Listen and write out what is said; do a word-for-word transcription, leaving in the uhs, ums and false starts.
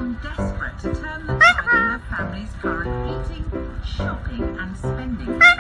become desperate to turn the tide in their family's current eating, shopping and spending.